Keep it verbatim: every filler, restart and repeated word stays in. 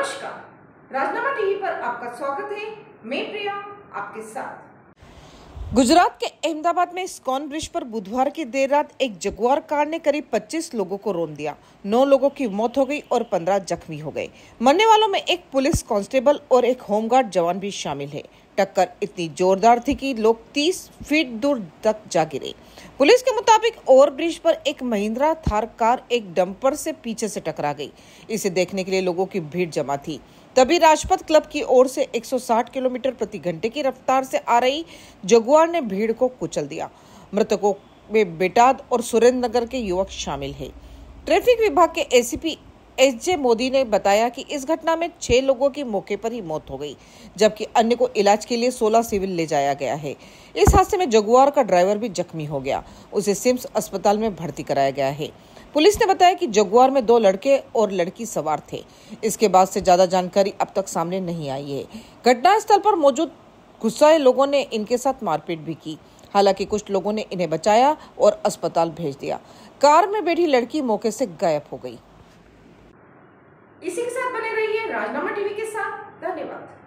नमस्कार, राजनामा टीवी पर आपका स्वागत है। मैं प्रिया आपके साथ। गुजरात के अहमदाबाद में इस्कॉन ब्रिज पर बुधवार की देर रात एक जगुआर कार ने करीब पच्चीस लोगों को रौंद दिया। नौ लोगों की मौत हो गई और पंद्रह जख्मी हो गए। मरने वालों में एक पुलिस कांस्टेबल और एक होमगार्ड जवान भी शामिल है। टक्कर इतनी जोरदार थी कि लोग तीस फीट दूर तक जा गिरे। पुलिस के मुताबिक ओवर ब्रिज पर एक महिंद्रा थार कार एक डंपर से पीछे से टकरा गई। इसे देखने के लिए लोगों की भीड़ जमा थी। तभी राजपथ क्लब की ओर से एक सौ साठ किलोमीटर प्रति घंटे की रफ्तार से आ रही जगुआर ने भीड़ को कुचल दिया। मृतकों में बेटाद और सुरेंद्र नगर के युवक शामिल हैं। ट्रैफिक विभाग के एसीपी एस जे मोदी ने बताया कि इस घटना में छह लोगों की मौके पर ही मौत हो गई, जबकि अन्य को इलाज के लिए सोलह सिविल ले जाया गया है। इस हादसे में जगुआर का ड्राइवर भी जख्मी हो गया। उसे सिम्स अस्पताल में भर्ती कराया गया है। पुलिस ने बताया कि जगुआर में दो लड़के और लड़की सवार थे। इसके बाद से ज्यादा जानकारी अब तक सामने नहीं आई है। घटनास्थल पर मौजूद गुस्साए लोगों ने इनके साथ मारपीट भी की। हालांकि कुछ लोगों ने इन्हें बचाया और अस्पताल भेज दिया। कार में बैठी लड़की मौके से गायब हो गई। इसी के साथ बने रहिए राजनामा टीवी के साथ। धन्यवाद।